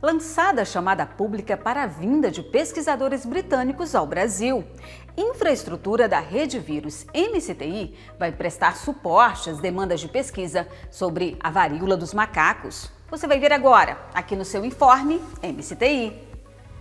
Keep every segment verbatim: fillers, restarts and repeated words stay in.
Lançada a chamada pública para a vinda de pesquisadores britânicos ao Brasil. Infraestrutura da Rede Vírus M C T I vai prestar suporte às demandas de pesquisa sobre a varíola dos macacos. Você vai ver agora, aqui no seu Informe M C T I.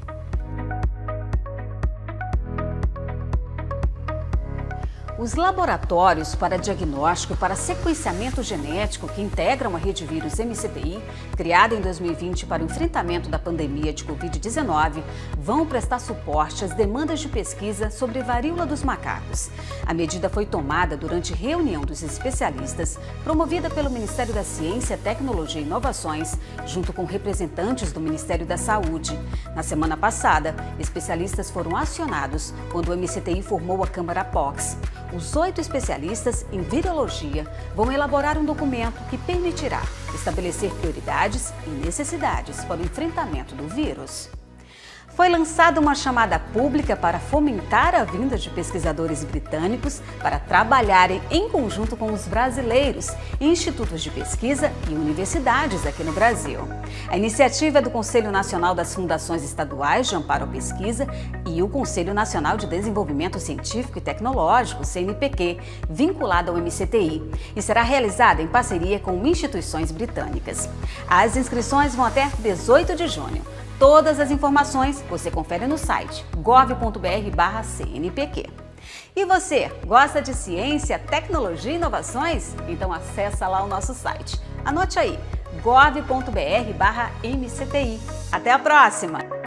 Os laboratórios para diagnóstico e para sequenciamento genético que integram a Rede Vírus M C T I, criada em dois mil e vinte para o enfrentamento da pandemia de covid dezenove, vão prestar suporte às demandas de pesquisa sobre varíola dos macacos. A medida foi tomada durante reunião dos especialistas, promovida pelo Ministério da Ciência, Tecnologia e Inovações, junto com representantes do Ministério da Saúde. Na semana passada, especialistas foram acionados quando o M C T I formou a Câmara P O X. Os oito especialistas em virologia vão elaborar um documento que permitirá estabelecer prioridades e necessidades para o enfrentamento do vírus. Foi lançada uma chamada pública para fomentar a vinda de pesquisadores britânicos para trabalharem em conjunto com os brasileiros em institutos de pesquisa e universidades aqui no Brasil. A iniciativa é do Conselho Nacional das Fundações Estaduais de Amparo à Pesquisa e o Conselho Nacional de Desenvolvimento Científico e Tecnológico, C N P Q, vinculada ao M C T I, e será realizada em parceria com instituições britânicas. As inscrições vão até dezoito de junho. Todas as informações você confere no site gov ponto br barra C N P Q. E você, gosta de ciência, tecnologia e inovações? Então acessa lá o nosso site. Anote aí, gov ponto br barra M C T I. Até a próxima!